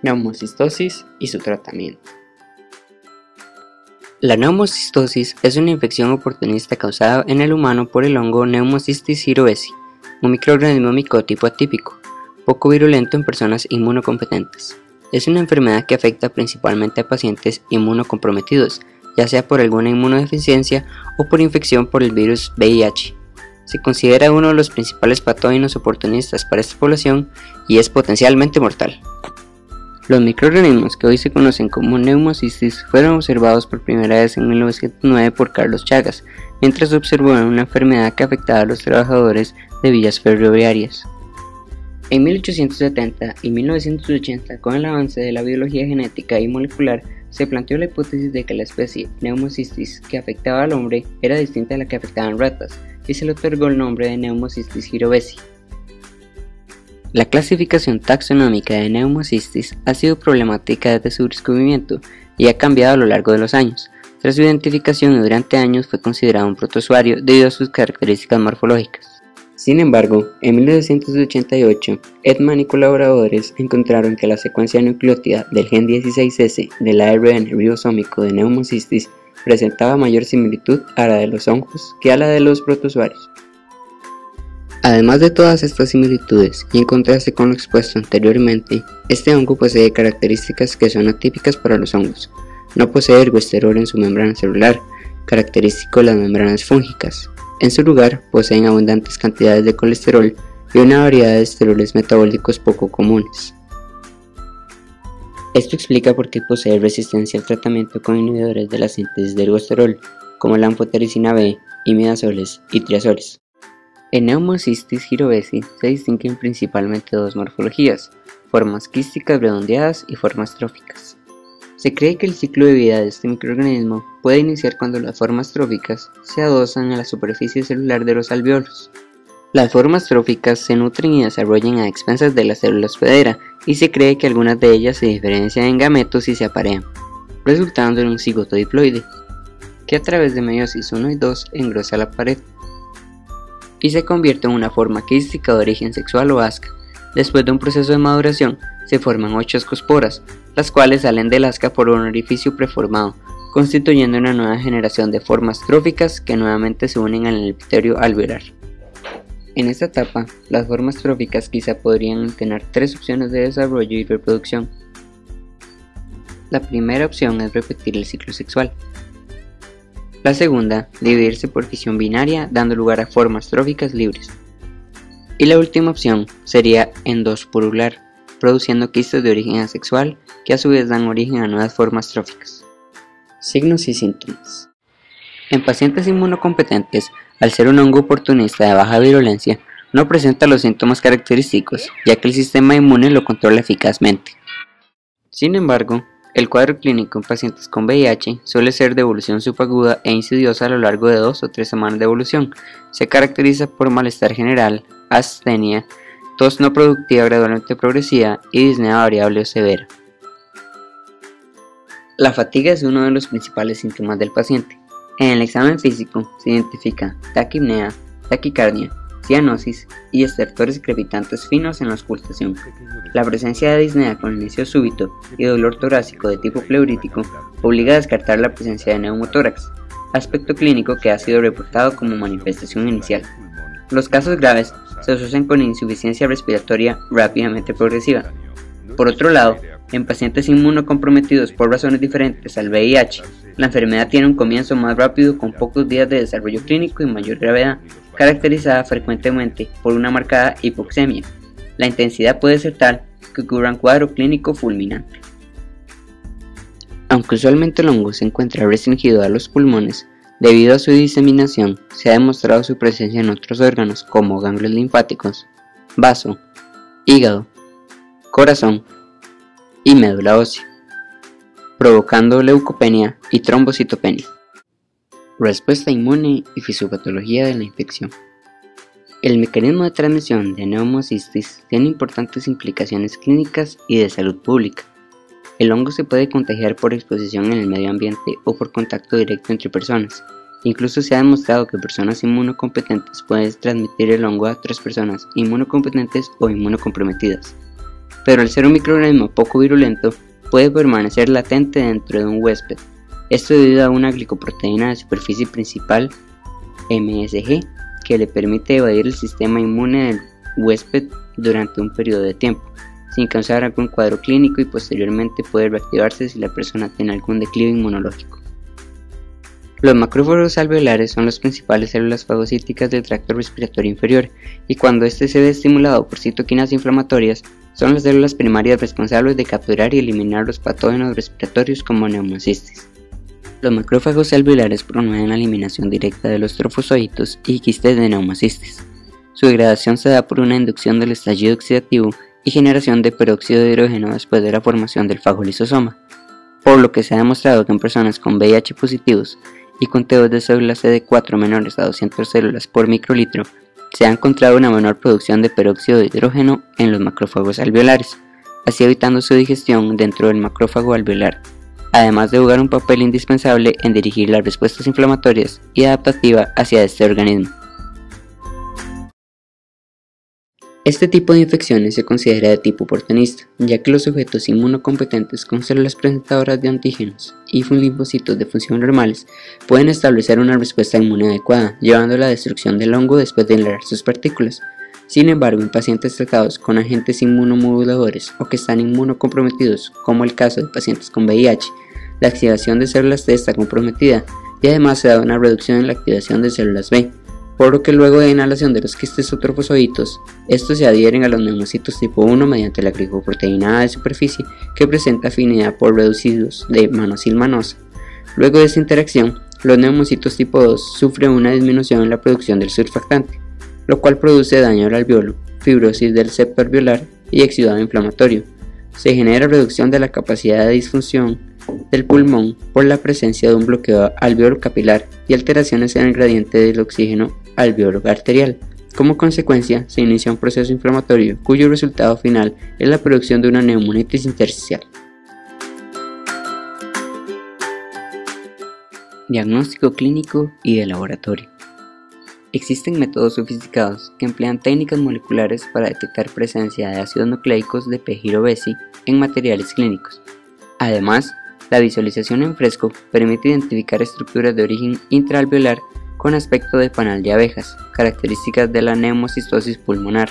Neumocistosis y su tratamiento. La neumocistosis es una infección oportunista causada en el humano por el hongo Pneumocystis jirovesi, un microorganismo micótico atípico, poco virulento en personas inmunocompetentes. Es una enfermedad que afecta principalmente a pacientes inmunocomprometidos, ya sea por alguna inmunodeficiencia o por infección por el virus VIH. Se considera uno de los principales patógenos oportunistas para esta población y es potencialmente mortal. Los microorganismos que hoy se conocen como Pneumocystis fueron observados por primera vez en 1909 por Carlos Chagas, mientras observó una enfermedad que afectaba a los trabajadores de vías ferroviarias. En 1870 y 1980, con el avance de la biología genética y molecular, se planteó la hipótesis de que la especie Pneumocystis que afectaba al hombre era distinta a la que afectaban ratas, y se le otorgó el nombre de Pneumocystis jirovesi. La clasificación taxonómica de Pneumocystis ha sido problemática desde su descubrimiento y ha cambiado a lo largo de los años. Tras su identificación durante años fue considerado un protozoario debido a sus características morfológicas. Sin embargo, en 1988, Edman y colaboradores encontraron que la secuencia nucleótida del gen 16S del ARN ribosómico de Pneumocystis presentaba mayor similitud a la de los hongos que a la de los protozoarios. Además de todas estas similitudes, y en contraste con lo expuesto anteriormente, este hongo posee características que son atípicas para los hongos. No posee ergosterol en su membrana celular, característico de las membranas fúngicas. En su lugar, poseen abundantes cantidades de colesterol y una variedad de esteroles metabólicos poco comunes. Esto explica por qué posee resistencia al tratamiento con inhibidores de la síntesis de ergosterol, como la anfotericina B, imidazoles y triazoles. En Pneumocystis jirovesi se distinguen principalmente dos morfologías, formas quísticas redondeadas y formas tróficas. Se cree que el ciclo de vida de este microorganismo puede iniciar cuando las formas tróficas se adosan a la superficie celular de los alvéolos. Las formas tróficas se nutren y desarrollan a expensas de las células hospedera y se cree que algunas de ellas se diferencian en gametos y se aparean, resultando en un cigoto diploide, que a través de meiosis 1 y 2 engrosa la pared y se convierte en una forma quística de origen sexual o asca. Después de un proceso de maduración, se forman 8 ascosporas, las cuales salen del asca por un orificio preformado, constituyendo una nueva generación de formas tróficas que nuevamente se unen al epitelio alveolar. En esta etapa, las formas tróficas quizá podrían tener 3 opciones de desarrollo y reproducción. La primera opción es repetir el ciclo sexual. La segunda, dividirse por fisión binaria, dando lugar a formas tróficas libres. Y la última opción sería endosporular, produciendo quistes de origen asexual que a su vez dan origen a nuevas formas tróficas. Signos y síntomas. En pacientes inmunocompetentes, al ser un hongo oportunista de baja virulencia, no presenta los síntomas característicos, ya que el sistema inmune lo controla eficazmente. Sin embargo, el cuadro clínico en pacientes con VIH suele ser de evolución subaguda e insidiosa a lo largo de 2 o 3 semanas de evolución. Se caracteriza por malestar general, astenia, tos no productiva gradualmente progresiva y disnea variable o severa. La fatiga es uno de los principales síntomas del paciente. En el examen físico se identifica taquipnea, taquicardia, cianosis y estertores crepitantes finos en la auscultación. La presencia de disnea con inicio súbito y dolor torácico de tipo pleurítico obliga a descartar la presencia de neumotórax, aspecto clínico que ha sido reportado como manifestación inicial. Los casos graves se asocian con insuficiencia respiratoria rápidamente progresiva. Por otro lado, en pacientes inmunocomprometidos por razones diferentes al VIH, la enfermedad tiene un comienzo más rápido con pocos días de desarrollo clínico y mayor gravedad, caracterizada frecuentemente por una marcada hipoxemia. La intensidad puede ser tal que ocurra un cuadro clínico fulminante. Aunque usualmente el hongo se encuentra restringido a los pulmones, debido a su diseminación se ha demostrado su presencia en otros órganos como ganglios linfáticos, vaso, hígado, corazón y médula ósea, provocando leucopenia y trombocitopenia. Respuesta inmune y fisiopatología de la infección. El mecanismo de transmisión de Pneumocystis tiene importantes implicaciones clínicas y de salud pública. El hongo se puede contagiar por exposición en el medio ambiente o por contacto directo entre personas. Incluso se ha demostrado que personas inmunocompetentes pueden transmitir el hongo a otras personas inmunocompetentes o inmunocomprometidas. pero al ser un microorganismo poco virulento, puede permanecer latente dentro de un huésped. Esto debido a una glicoproteína de superficie principal, MSG, que le permite evadir el sistema inmune del huésped durante un periodo de tiempo, sin causar algún cuadro clínico, y posteriormente puede reactivarse si la persona tiene algún declive inmunológico. Los macrófagos alveolares son las principales células fagocíticas del tracto respiratorio inferior, y cuando este se ve estimulado por citoquinas inflamatorias, son las células primarias responsables de capturar y eliminar los patógenos respiratorios como neumocistis. Los macrófagos alveolares promueven la eliminación directa de los trofozoitos y quistes de neumocistis. Su degradación se da por una inducción del estallido oxidativo y generación de peróxido de hidrógeno después de la formación del fagolisosoma, por lo que se ha demostrado que en personas con VIH positivos y conteos de células CD4 menores a 200 células por microlitro, se ha encontrado una menor producción de peróxido de hidrógeno en los macrófagos alveolares, así evitando su digestión dentro del macrófago alveolar, además de jugar un papel indispensable en dirigir las respuestas inflamatorias y adaptativas hacia este organismo. Este tipo de infecciones se considera de tipo oportunista, ya que los sujetos inmunocompetentes con células presentadoras de antígenos y linfocitos de función normales pueden establecer una respuesta inmune adecuada, llevando a la destrucción del hongo después de liberar sus partículas. Sin embargo, en pacientes tratados con agentes inmunomoduladores o que están inmunocomprometidos, como el caso de pacientes con VIH, la activación de células T está comprometida y además se da una reducción en la activación de células B, por lo que luego de inhalación de los quistes o trofozoitos, estos se adhieren a los neumocitos tipo 1 mediante la glicoproteína A de superficie que presenta afinidad por residuos de manosil-manosa. Luego de esta interacción, los neumocitos tipo 2 sufren una disminución en la producción del surfactante, lo cual produce daño al alveolo, fibrosis del septo alveolar y exudado inflamatorio. Se genera reducción de la capacidad de disfunción del pulmón por la presencia de un bloqueo alveolo capilar y alteraciones en el gradiente del oxígeno alveolo arterial. Como consecuencia, se inicia un proceso inflamatorio cuyo resultado final es la producción de una neumonitis intersticial. Diagnóstico clínico y de laboratorio. Existen métodos sofisticados que emplean técnicas moleculares para detectar presencia de ácidos nucleicos de P. gyrobesi en materiales clínicos. Además, la visualización en fresco permite identificar estructuras de origen intraalveolar con aspecto de panal de abejas, características de la neumocistosis pulmonar.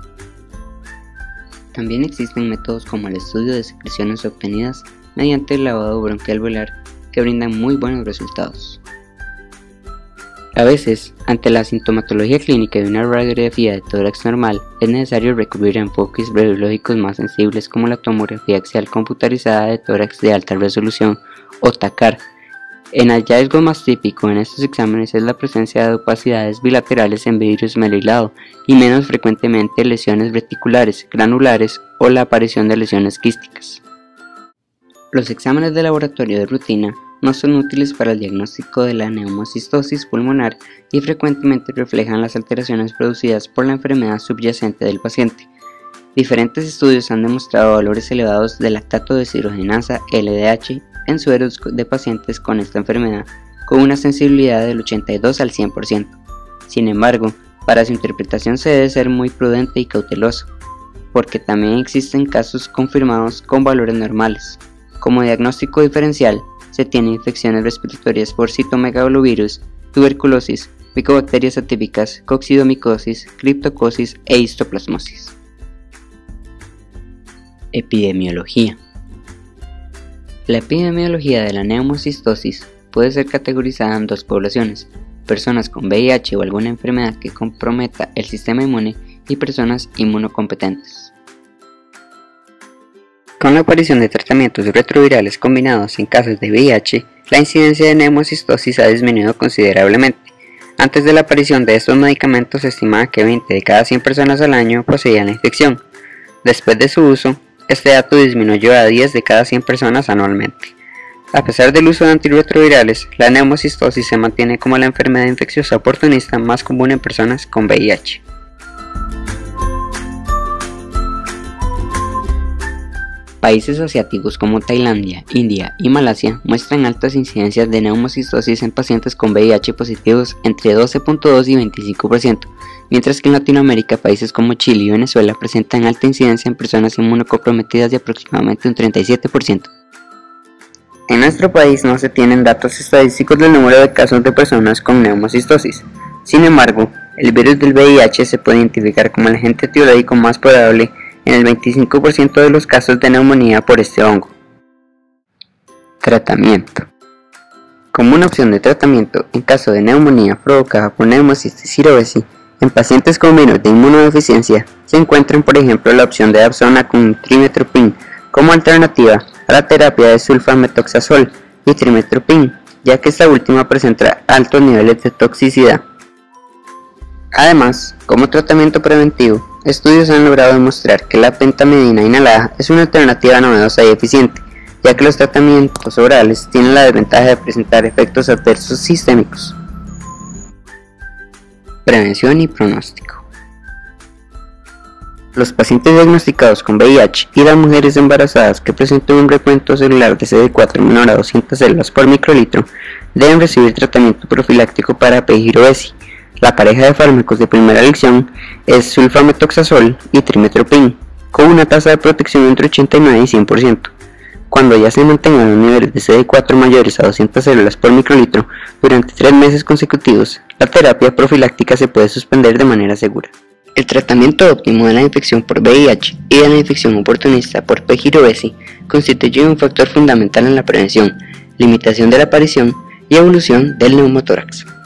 También existen métodos como el estudio de secreciones obtenidas mediante el lavado bronquialveolar que brindan muy buenos resultados. A veces, ante la sintomatología clínica de una radiografía de tórax normal, es necesario recurrir a enfoques radiológicos más sensibles como la tomografía axial computarizada de tórax de alta resolución o TACAR. El hallazgo más típico en estos exámenes es la presencia de opacidades bilaterales en vidrio esmerilado y menos frecuentemente lesiones reticulares, granulares o la aparición de lesiones quísticas. Los exámenes de laboratorio de rutina no son útiles para el diagnóstico de la neumocistosis pulmonar y frecuentemente reflejan las alteraciones producidas por la enfermedad subyacente del paciente. Diferentes estudios han demostrado valores elevados de lactato deshidrogenasa LDH en sueros de pacientes con esta enfermedad, con una sensibilidad del 82 al 100%. Sin embargo, para su interpretación se debe ser muy prudente y cauteloso, porque también existen casos confirmados con valores normales. Como diagnóstico diferencial, se tiene infecciones respiratorias por citomegalovirus, tuberculosis, micobacterias atípicas, coccidomicosis, criptocosis e histoplasmosis. Epidemiología. La epidemiología de la neumocistosis puede ser categorizada en dos poblaciones: personas con VIH o alguna enfermedad que comprometa el sistema inmune y personas inmunocompetentes. Con la aparición de tratamientos retrovirales combinados en casos de VIH, la incidencia de neumocistosis ha disminuido considerablemente. Antes de la aparición de estos medicamentos se estimaba que 20 de cada 100 personas al año poseían la infección. Después de su uso, este dato disminuyó a 10 de cada 100 personas anualmente. A pesar del uso de antirretrovirales, la neumocistosis se mantiene como la enfermedad infecciosa oportunista más común en personas con VIH. Países asiáticos como Tailandia, India y Malasia muestran altas incidencias de neumocistosis en pacientes con VIH positivos entre 12.2 y 25%, mientras que en Latinoamérica países como Chile y Venezuela presentan alta incidencia en personas inmunocomprometidas de aproximadamente un 37%. En nuestro país no se tienen datos estadísticos del número de casos de personas con neumocistosis. Sin embargo, el virus del VIH se puede identificar como el agente etiológico más probable en el 25% de los casos de neumonía por este hongo. Tratamiento. Como una opción de tratamiento en caso de neumonía provocada por Pneumocystis jirovecii, en pacientes con virus de inmunodeficiencia se encuentran por ejemplo la opción de Dapsona con trimethoprim como alternativa a la terapia de sulfamethoxazol y trimethoprim, ya que esta última presenta altos niveles de toxicidad. Además, como tratamiento preventivo, estudios han logrado demostrar que la pentamidina inhalada es una alternativa novedosa y eficiente, ya que los tratamientos orales tienen la desventaja de presentar efectos adversos sistémicos. Prevención y pronóstico. Los pacientes diagnosticados con VIH y las mujeres embarazadas que presenten un recuento celular de CD4 menor a 200 células por microlitro deben recibir tratamiento profiláctico para P. jirovecii. La pareja de fármacos de primera elección es sulfamethoxazol y trimethoprim, con una tasa de protección entre 89 y 100%. Cuando ya se mantengan los niveles de CD4 mayores a 200 células por microlitro durante 3 meses consecutivos, la terapia profiláctica se puede suspender de manera segura. El tratamiento óptimo de la infección por VIH y de la infección oportunista por P. jirovecii constituye un factor fundamental en la prevención, limitación de la aparición y evolución del neumotórax.